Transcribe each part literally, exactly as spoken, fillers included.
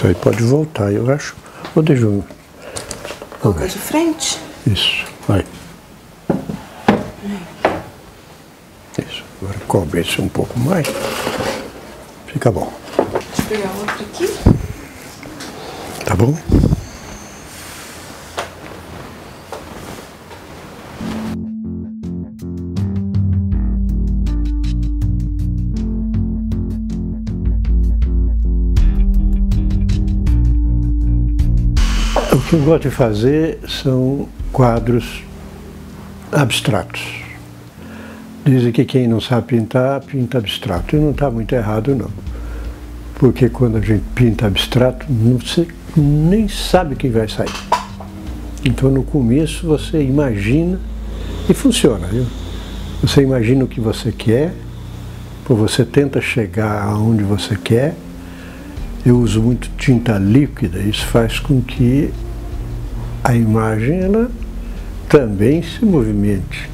Isso aí pode voltar, eu acho. Ou deixa eu... Coloca de frente? Isso, vai. Isso, agora cobre esse um pouco mais. Fica bom. Deixa eu pegar outro aqui. Tá bom? O que eu gosto de fazer são quadros abstratos. Dizem que quem não sabe pintar, pinta abstrato. E não está muito errado, não. Porque quando a gente pinta abstrato, você nem sabe o que vai sair. Então, no começo, você imagina e funciona, viu? Você imagina o que você quer, você tenta chegar aonde você quer. Eu uso muito tinta líquida, isso faz com que a imagem ela também se movimente.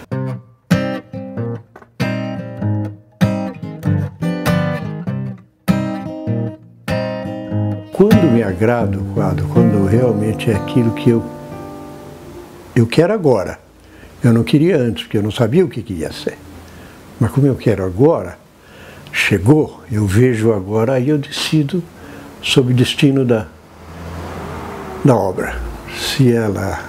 Quando me agrada o quadro, quando realmente é aquilo que eu, eu quero agora, eu não queria antes, porque eu não sabia o que, que ia ser, mas como eu quero agora, chegou, eu vejo agora, aí eu decido sobre o destino da, da obra. Se ela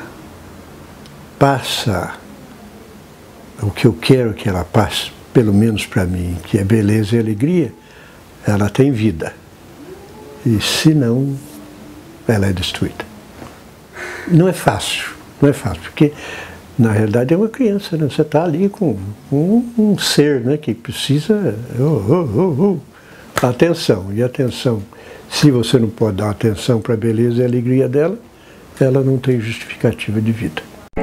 passa o que eu quero que ela passe, pelo menos para mim, que é beleza e alegria, ela tem vida. E se não, ela é destruída. Não é fácil, não é fácil, porque na realidade é uma criança, né? Você está ali com um, um ser, né, que precisa oh, oh, oh, oh, atenção. E atenção, se você não pode dar atenção para a beleza e a alegria dela, ela não tem justificativa de vida.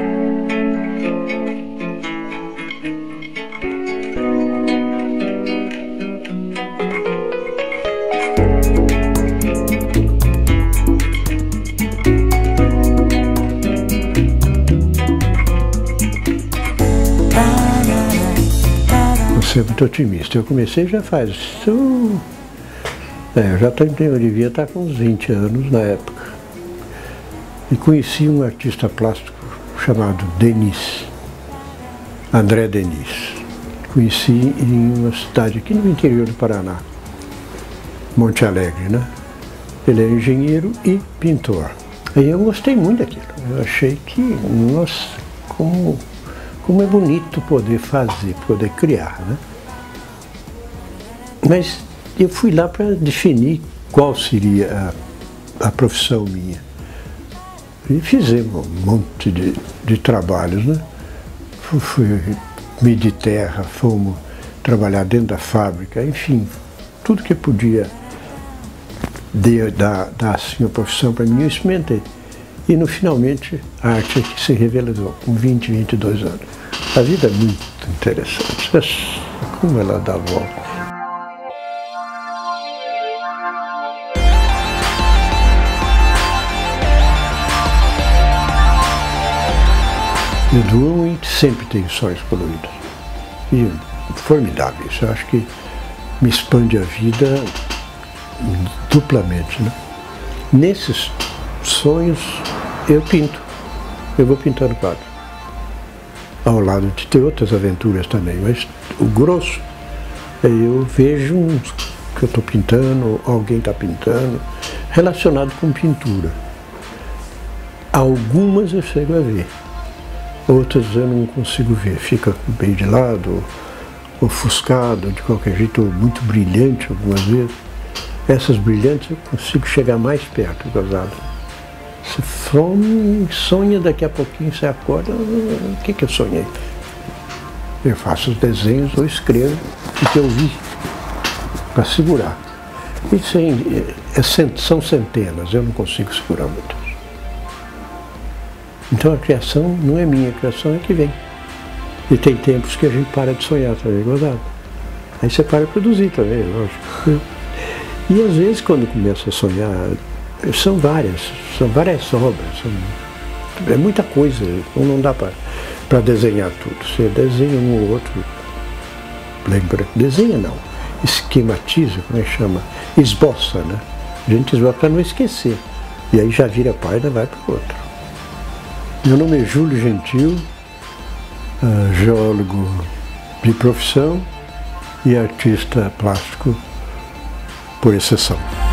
Você é muito otimista. Eu comecei já faz... Uh, é, eu já tô, eu devia estar com uns vinte anos na época. E conheci um artista plástico chamado Denis, André Denis. Conheci em uma cidade aqui no interior do Paraná, Monte Alegre, né? Ele é engenheiro e pintor. Aí eu gostei muito daquilo. Eu achei que, nossa, como, como é bonito poder fazer, poder criar, né? Mas eu fui lá para definir qual seria a, a profissão minha. E fizemos um monte de, de trabalhos, né? Fui medir terra, fomos trabalhar dentro da fábrica, enfim, tudo que podia dar, dar assim, a profissão para mim, eu experimentei. E no finalmente a arte é que se revelou com vinte, vinte e dois anos. A vida é muito interessante, como ela dá a volta. Eu durmo e sempre tenho sonhos coloridos. E formidável isso. Eu acho que me expande a vida duplamente, né? Nesses sonhos eu pinto. Eu vou pintando quadro. Ao lado de ter outras aventuras também, mas o grosso é eu vejo uns que eu estou pintando, alguém está pintando, relacionado com pintura. Algumas eu chego a ver. Outras eu não consigo ver, fica bem de lado, ofuscado, de qualquer jeito, muito brilhante algumas vezes. Essas brilhantes eu consigo chegar mais perto, gozado. Você some, sonha, daqui a pouquinho você acorda, o que que eu sonhei? Eu faço os desenhos ou escrevo o que eu vi, para segurar. Isso é, é, são centenas, eu não consigo segurar muito. Então a criação não é minha, a criação é que vem. E tem tempos que a gente para de sonhar também, gozado. Aí você para de produzir também, lógico. E às vezes quando começa a sonhar, são várias, são várias obras, são, é muita coisa, então não dá para desenhar tudo. Você desenha um ou outro, lembra? Desenha não, esquematiza, como é que chama? Esboça, né? A gente esboça para não esquecer. E aí já vira a página e vai para o outro. Meu nome é Júlio Gentil, uh, geólogo de profissão e artista plástico por exceção.